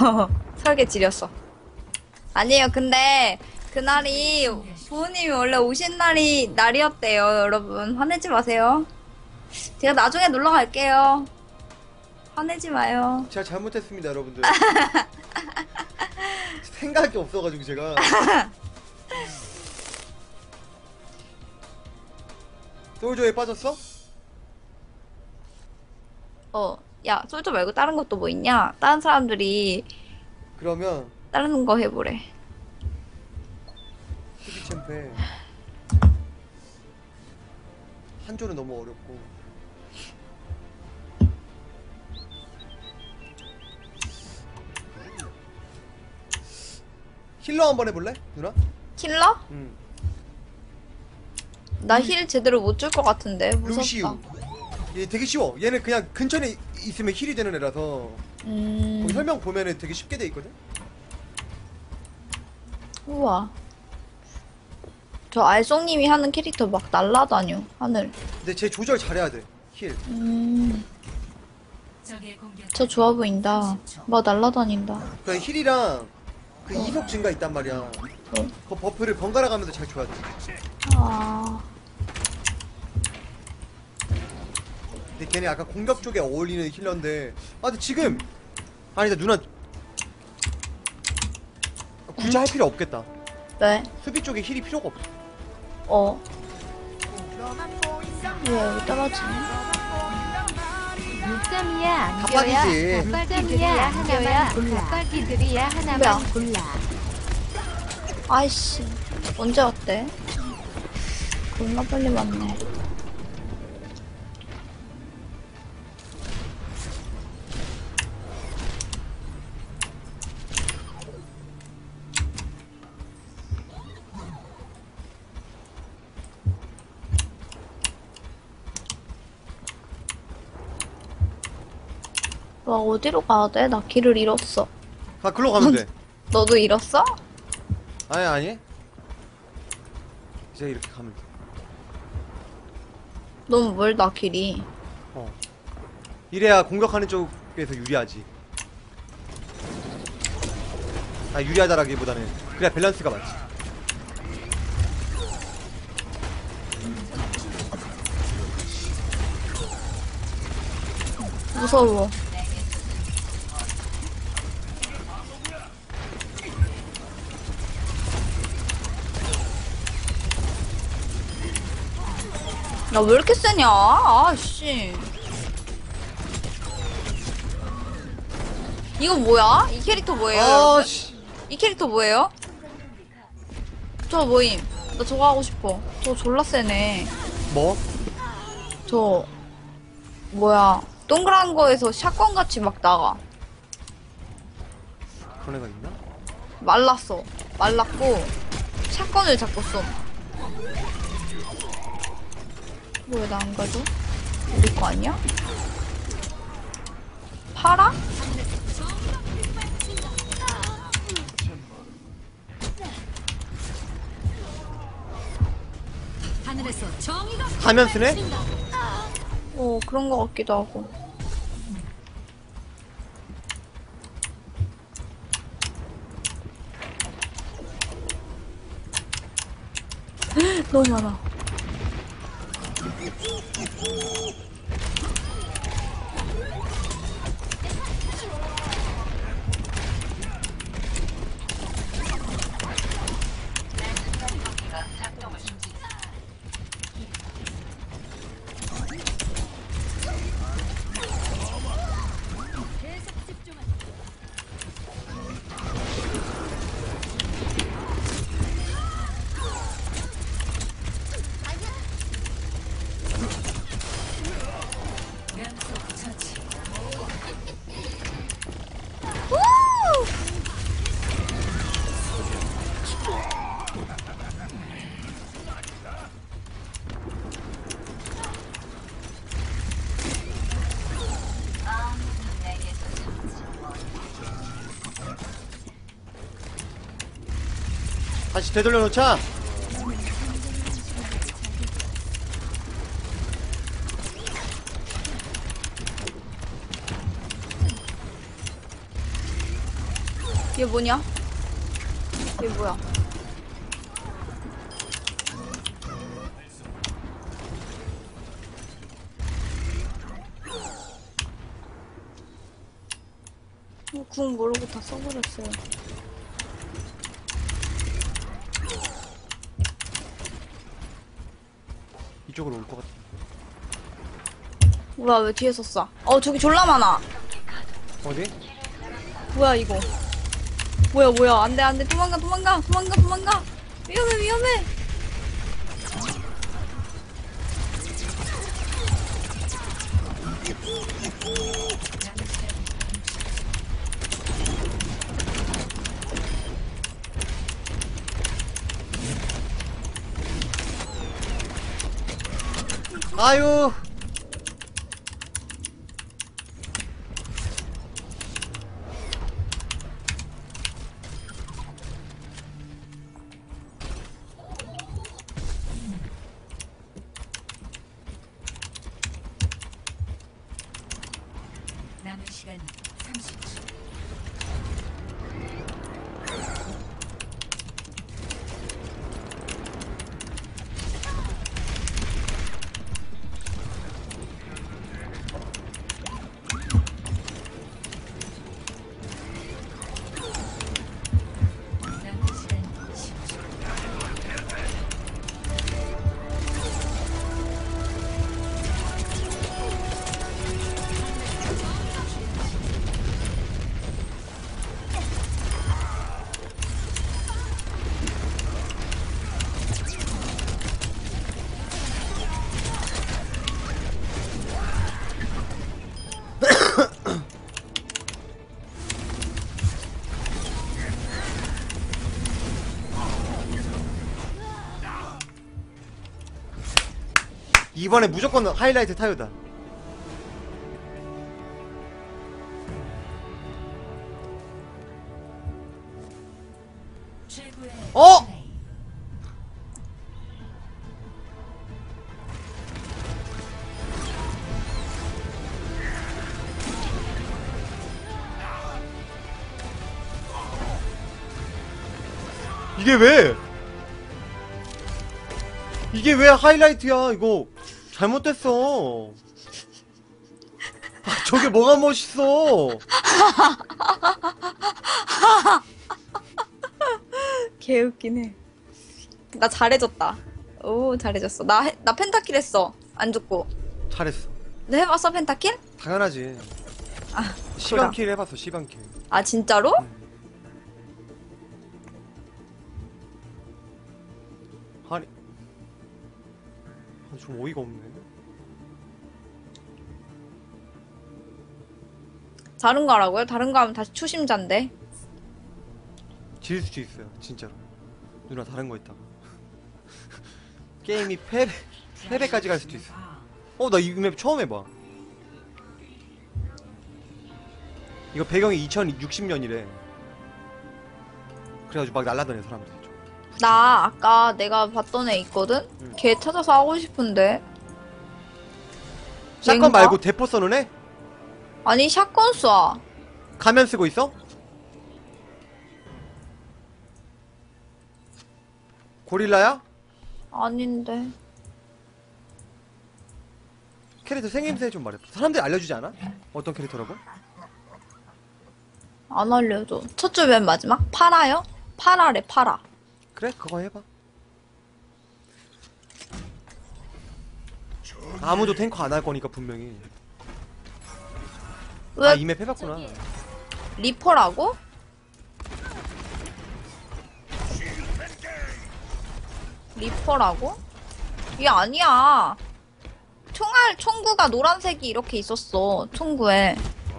설계 지렸어. 아니에요. 근데 그날이 부모님이 원래 오신 날이었대요. 여러분 화내지 마세요. 제가 나중에 놀러 갈게요. 화내지 마요. 제가 잘못했습니다, 여러분들. 생각이 없어가지고 제가. 솔저에 빠졌어? 야, 솔저 말고 다른 것도 뭐 있냐? 다른 사람들이 그러면 다른 거 해보래. 수비 챔페 한조는 너무 어렵고. 힐러 한번 해볼래? 누나? 힐러? 응. 나 힐 제대로 못 줄 것 같은데. 무섭다. 루시우. 얘 되게 쉬워. 얘는 그냥 근처에 있으면 힐이 되는 애라서. 거기 설명 보면은 되게 쉽게 돼 있거든? 우와. 저 알쏭님이 하는 캐릭터 막 날라다녀, 하늘. 근데 쟤 조절 잘해야 돼. 힐. 저 좋아 보인다. 막 날라다닌다. 그 힐이랑 그 이속 증가 있단 말이야. 그 버프를 번갈아 가면서 잘 줘야 돼. 아, 근데 걔네 약간 공격 쪽에 어울리는 힐러인데. 아 근데 지금 아니다 누나 굳이 할 필요 없겠다. 왜? 수비 쪽에 힐이 필요가 없어. 왜 여기 떨어지니? 6점이야 안겨야 갑박이지. 6점이야 하나만 골라 빡빡이들이야 하나만 뭐야? 골라 아이씨. 언제 왔대? 겁나 빨리 왔네. 와, 어디로 가야 돼? 나 길을 잃었어. 아 글로 가면 돼. 너도 잃었어? 아니. 이제 이렇게 가면 돼. 너무 멀다, 길이. 이래야 공격하는 쪽에서 유리하지. 아 유리하다라기보다는 그래야 밸런스가 맞지. 무서워. 야, 왜 이렇게 세냐? 아씨. 이거 뭐야? 이 캐릭터 뭐예요, 여러분? 아씨. 이 캐릭터 뭐예요? 저 뭐임? 나 저거 하고 싶어. 저거 졸라 세네. 뭐? 저 뭐야? 동그란 거에서 샷건 같이 막 나가. 그런 애가 있나? 말랐어. 말랐고 샷건을 잡고 쏨. 왜 나 안 가져? 우리 거 아니야? 파라? 가면 쓰네? 그런 거 같기도 하고. 너무 많아. 다시 되돌려 놓자. 얘 뭐냐? 얘 뭐야? 궁 모르고 다 써버렸어요. 이쪽으로 올 것 같아. 뭐야, 왜 뒤에서 쏴? 저기 졸라 많아. 어디? 뭐야, 이거. 뭐야. 안 돼. 도망가. 위험해. 아유. 남은 시간 30초. 남은 시간 10초. 이번에 무조건 하이라이트 타요다. 최고의 어? 플레이. 이게 왜? 이게 왜 하이라이트야? 이거 잘못됐어. 아, 저게 뭐가 멋있어? 개웃기네. 나 잘해줬다. 오, 잘해줬어. 나 펜타킬 했어. 안 죽고. 잘했어. 너 해봤어, 펜타킬? 당연하지. 아, 시간킬 해봤어, 시간킬. 아, 진짜로? 아니, 좀 어이가 없네. 다른 거 하라고요? 다른 거 하면 다시 초심자인데. 질 수도 있어요, 진짜로. 누나 다른 거 있다가. 게임이 패배까지 갈 수도 있어. 나 이 맵 처음 해봐. 이거 배경이 2060년이래. 그래가지고 막 날라다녀, 사람들이. 나 아까 내가 봤던 애 있거든? 응. 걔 찾아서 하고 싶은데. 샷건 얘인가? 말고 대포 써는 애? 아니, 샷건 쏴. 가면 쓰고 있어? 고릴라야? 아닌데. 캐릭터 생김새 좀 말해봐. 사람들이 알려주지 않아? 어떤 캐릭터라고? 안 알려줘. 첫 줄 맨 마지막? 파라요? 파라래, 파라. 그래, 그거 해봐. 아무도 탱커 안 할 거니까 분명히. 왜 아, 이맵 해봤구나. 리퍼라고? 리퍼라고? 이게 아니야. 총구가 노란색이 이렇게 있었어. 총구에.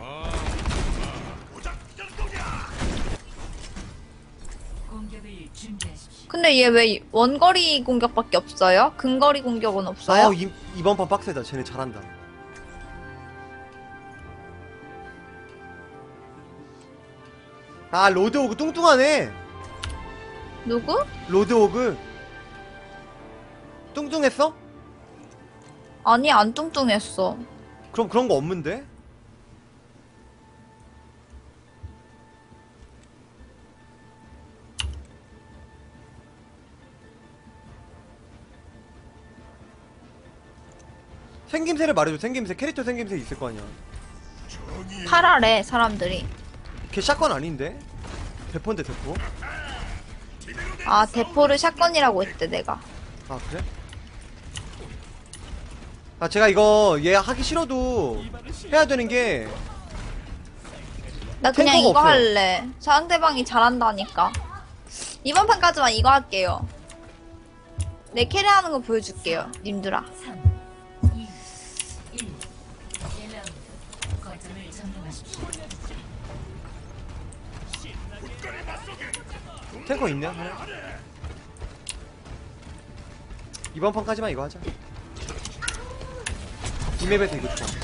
공격을 준비하십시오. 근데 얘 왜 원거리 공격밖에 없어요? 근거리 공격은 없어요? 이번 판 빡세다. 쟤네 잘한다. 아, 로드오그 뚱뚱하네. 누구? 로드오그. 뚱뚱했어? 아니, 안 뚱뚱했어. 그럼 그런 거 없는데? 생김새를 말해줘. 생김새. 캐릭터 생김새 있을 거 아니야. 팔아래 사람들이. 걔 샷건 아닌데? 대포인데 대포. 아 대포를 샷건이라고 했대 내가. 아 그래? 아 제가 이거 얘 하기 싫어도 해야 되는 게 나 그냥 탱커가 이거 없어요. 할래. 상대방이 잘한다니까. 이번 판까지만 이거 할게요. 내 캐리하는 거 보여줄게요, 님들아. 3, 2, 1. 1라운드. 거점을 점령하십시오. 탱커 있냐? 하나? 이번 판까지만 이거 하자. 이 맵에서 이거 좋아.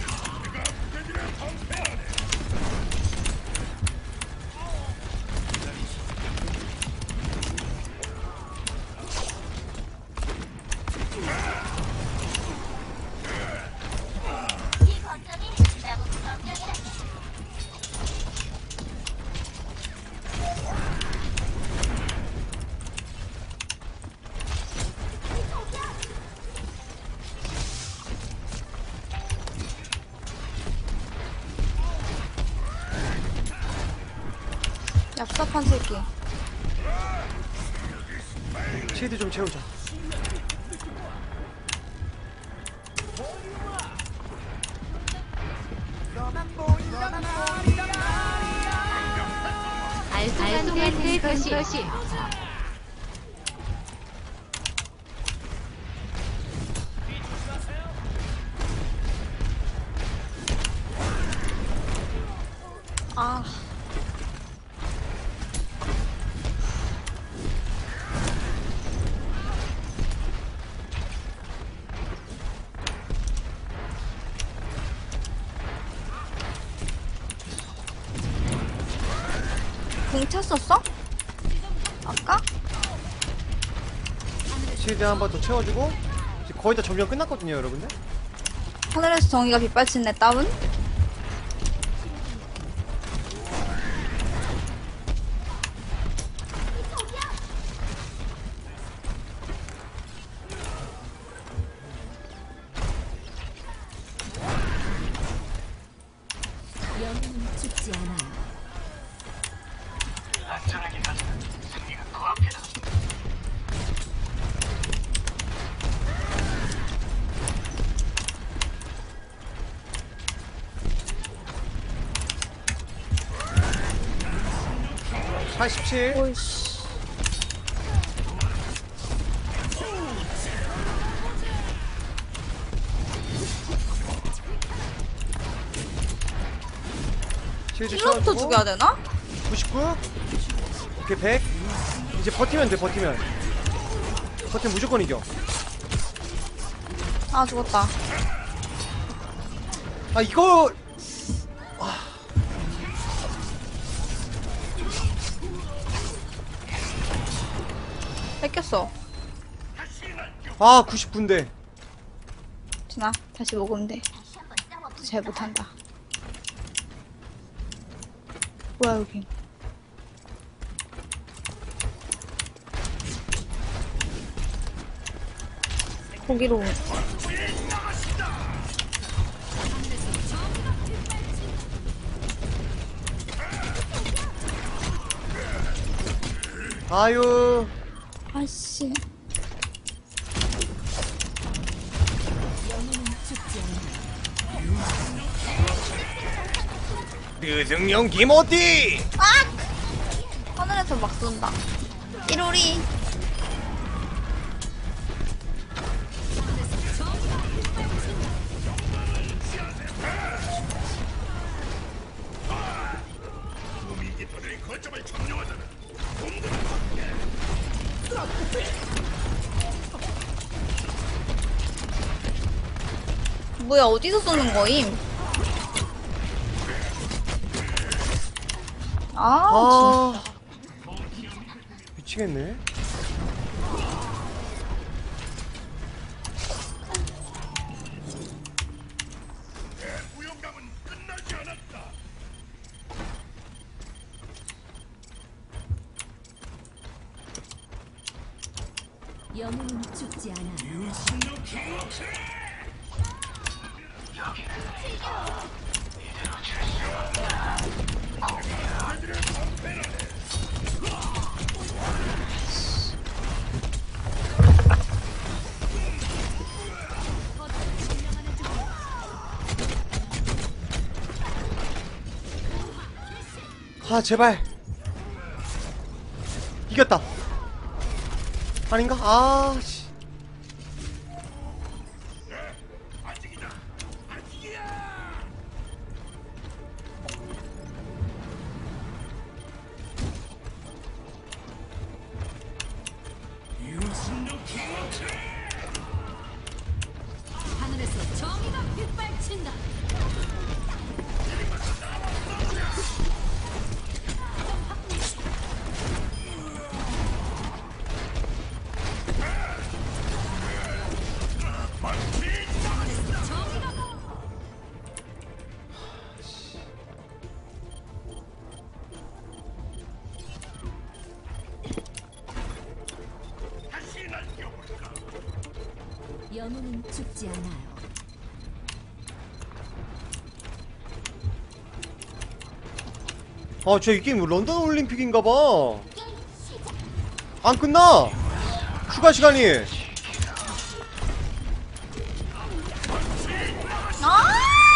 얍삽한 새끼. 쉴드 좀 채우자. 알속의 것이 아. 공 찼었어? 아까? 쉴드 한 번 더 채워주고 이제 거의 다 점령 끝났거든요 여러분들. 하늘에서 정의가 빗발친네 다운? 영웅은 죽지 않아요. 아, 87. 오이씨. 쉴드 힐러부터 채워주고 죽여야 되나? 99. 오케이 100. 이제 버티면 돼. 버티면 무조건 이겨. 아 죽었다. 아 이거 뺏겼어. 아 99인데. 지나 다시 먹으면 돼. 잘 못한다. 뭐야 여기. 거기로 오는 거야. 아유. 아씨. 류승용 김호띠. 하늘에서 막 쏜다. 띠로리. 뭐야 어디서 쏘는 거임? 아, 아 미치겠네. 영웅은 죽지 않아요. 아 제발 이겼다. 아닌가? 아 씨. 하늘에서 정의가 빗발친다. 영웅은 죽지 않아요. 아, 쟤 이 게임 런던 올림픽인가봐. 안 끝나! 추가 시간이! 아!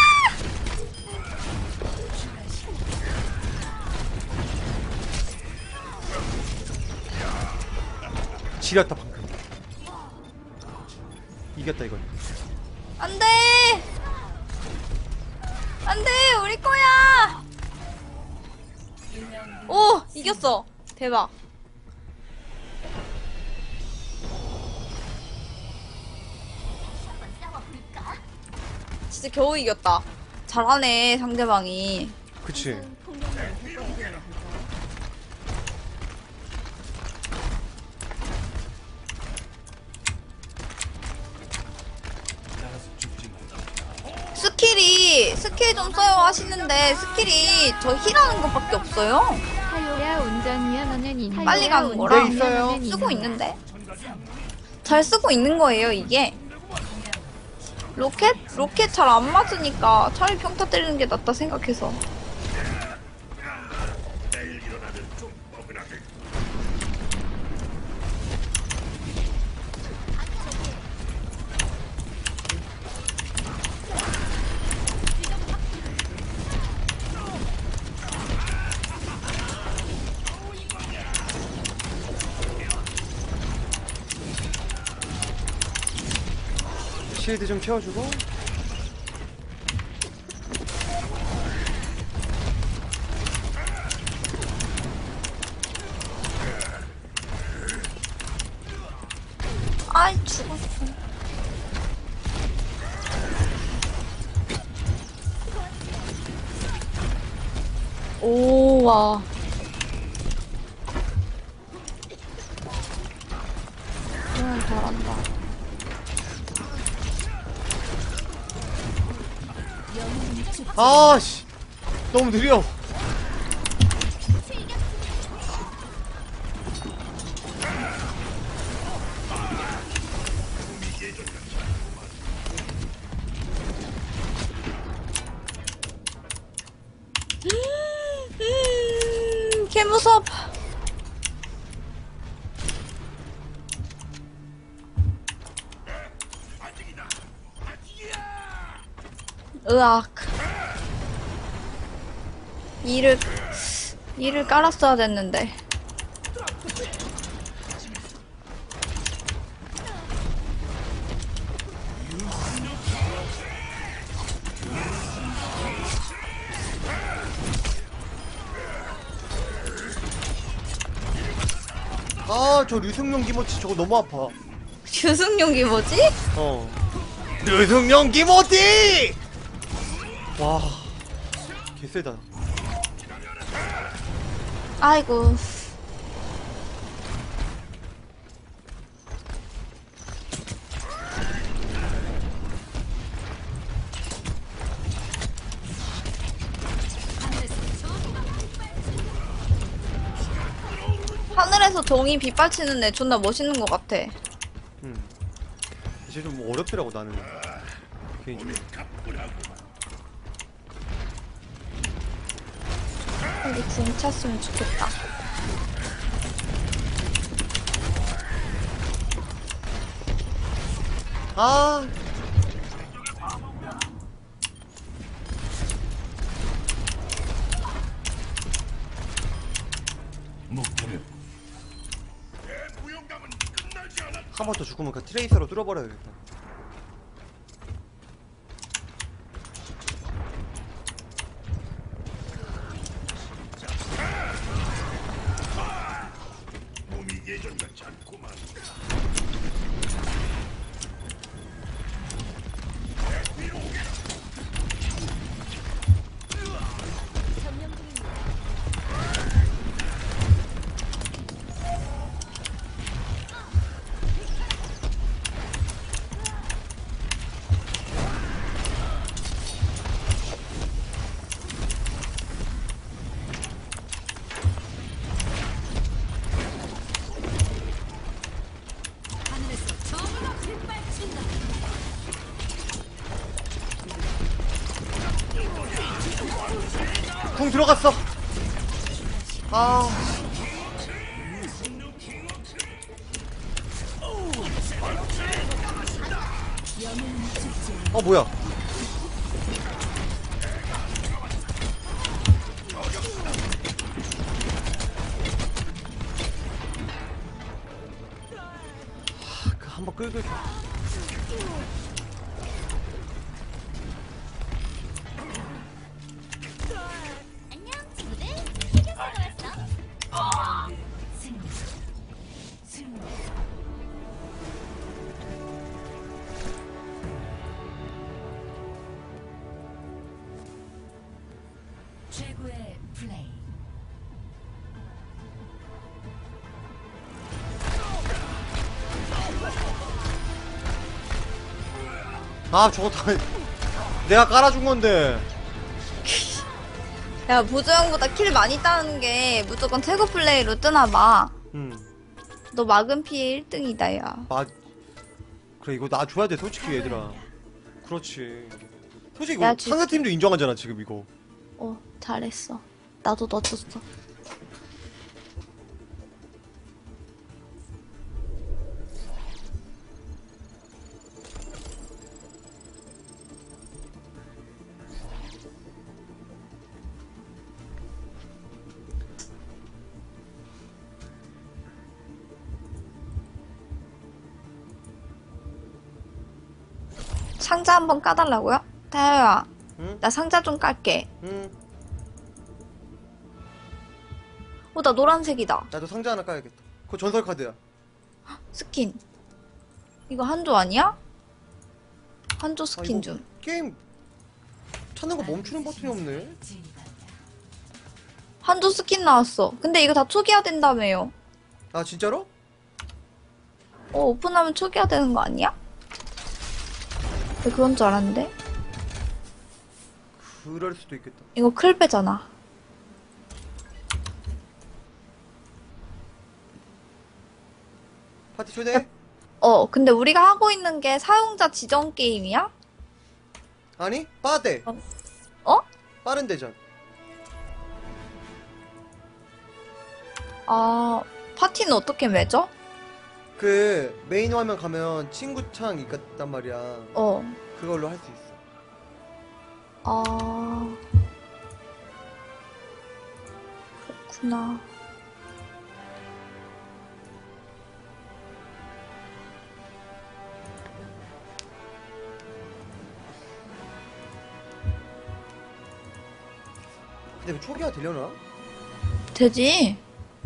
지렸다, 방금. 이겼다, 이건. 안 돼! 안 돼! 우리 거야! 오! 이겼어! 대박. 진짜 겨우 이겼다. 잘하네, 상대방이. 그치. 스킬 좀 써요 하시는데, 스킬이 저 힐하는 것밖에 없어요. 하요야 운전면허는 빨리 가는 거라. 네, 있어요. 쓰고 있는데? 잘 쓰고 있는 거예요, 이게. 로켓? 로켓 잘 안 맞으니까 차라리 평타 때리는 게 낫다 생각해서. 실드 좀 채워주고. 아이, 죽었어. 오, 와. 잘한다. 아씨, 너무 느려. 개 무섭. 으악. 이를 깔았어야 됐는데. 아, 저 류승룡 기모치 저거 너무 아파. 유승용이 뭐지? 어. 류승룡 기모치! 와, 개쎄다. 아이고. 하늘에서 정이 빗발치는 애 존나 멋있는 것 같아. 이제 좀 어렵더라고 나는. 개인적으로. 빨리 궁 찼으면 좋겠다. 아, 한 번 더 죽으면 그 트레이서로 뚫어버려야겠다. 하늘에서 정의가 빗발친다. 궁 들어갔어. 아, 뭐야? 그 한번 끌고. 안녕 친구들. 세계 보러 왔어. 최고의 플레이. 아, 저거 다 내가 깔아준 건데. 야, 보조형보다 킬 많이 따는 게 무조건 최고 플레이로 뜨나봐. 너 막은 피해 1등이다, 야. 그래, 이거 나 줘야 돼, 솔직히 얘들아. 그렇지. 솔직히 야, 이거 상대팀도 인정하잖아, 지금 이거. 잘했어. 나도 너 줬어. 상자 한번 까달라고요? 다효야, 응? 나 상자 좀 깔게. 응. 나 노란색이다. 나도 상자 하나 까야겠다. 그거 전설 카드야. 스킨. 이거 한조 아니야? 한조 아, 스킨 이거 좀. 게임 찾는 거 멈추는 버튼이 없네. 한조 스킨 나왔어. 근데 이거 다 초기화 된다며요. 아, 진짜로? 오픈하면 초기화 되는 거 아니야? 왜 그런 줄 알았는데? 그럴 수도 있겠다. 이거 클배잖아. 파티 초대? 근데 우리가 하고 있는 게 사용자 지정 게임이야? 아니, 빠대. 어? 빠른 대전. 아, 파티는 어떻게 맺어? 그 메인 화면 가면 친구 창 있단 말이야. 그걸로 할 수 있어. 아, 그렇구나. 근데 그 초기화 되려나? 되지?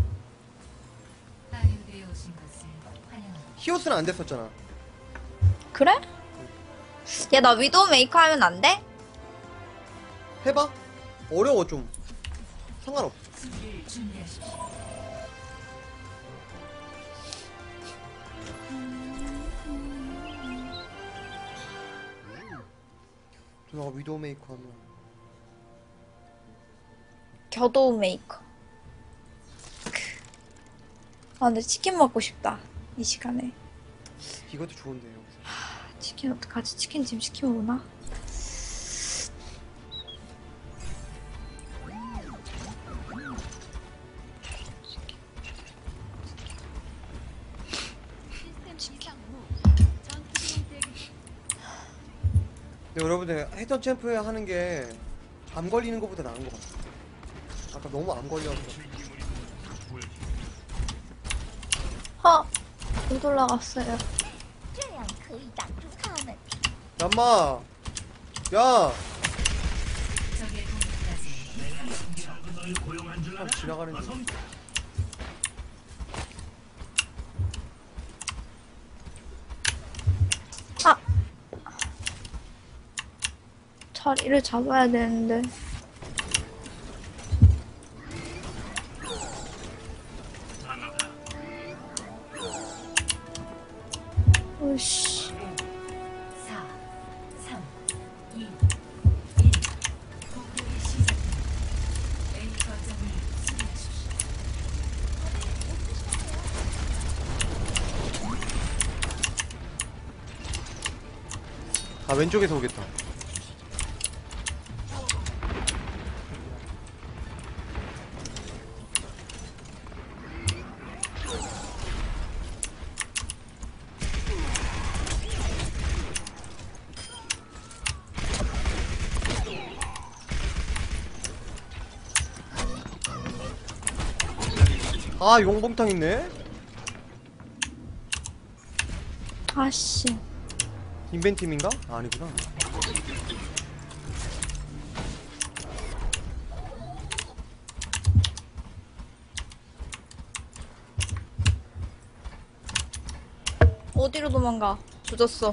히오스는 안 됐었잖아. 그래? 야, 나 위도우 메이커 하면 안 돼? 해봐. 어려워 좀. 상관없어. 누나가 위도우 메이커 하면 겨도우 메이커. 근데 치킨 먹고 싶다. 이 시간에. 이것도 좋은데 여기서. 치킨 어떡하지? 치킨 지금 시키면 오나? 근데 여러분들 헤드 챔프 하는 게 암 걸리는 것보다 나은 것 같아. 아까 너무 암 걸려서. 못 올라갔어요. 这样可以挡住他们。 엄마, 야. 참 지나가는 중. 자리를 잡아야 되는데. 으씨. 4, 3, 2, 1. 공격이 시작됩니다. A 거점을 수비하십시오. 아, 왼쪽에서 오겠다. 아, 용봉탕 있네? 아씨. 인벤팀인가? 아, 아니구나. 어디로 도망가? 조졌어.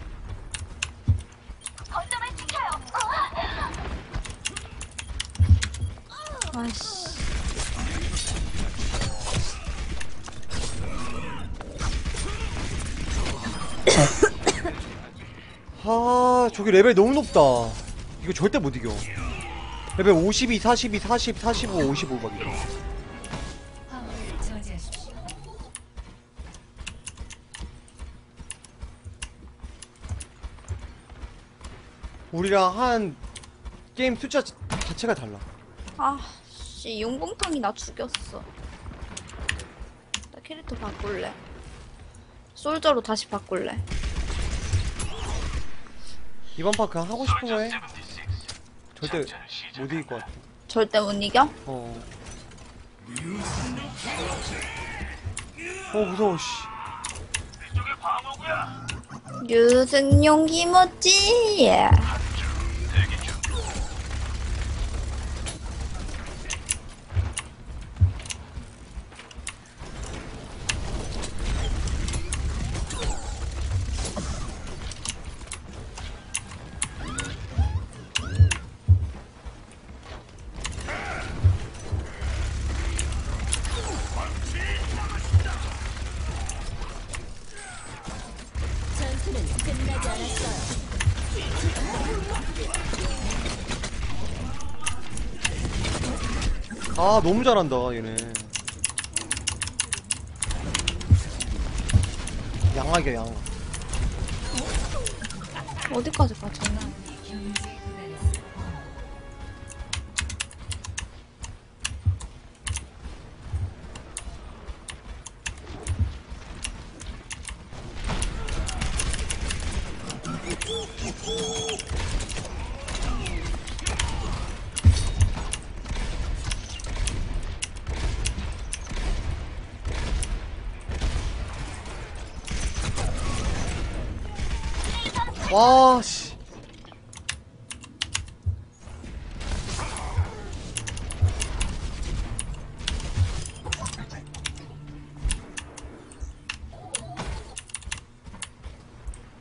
아씨. 아, 저기 레벨 너무 높다. 이거 절대 못 이겨. 레벨 52, 42, 40, 45, 55 막 이거. 화물을 저지하십시오. 우리랑 한 게임 숫자 자체가 달라. 아씨. 용봉탕이 나 죽였어. 나 캐릭터 바꿀래. 솔저로 다시 바꿀래. 이번 판 그냥 하고 싶은 거 해. 절대 못 이길 것 같아. 절대 못 이겨? 어. 무서워, 씨. 유승용 김어찌. 전투는 끝나지 않았어요. 아, 너무 잘한다, 얘네. 양악이야, 양악. 어디까지 가지? 와, 씨.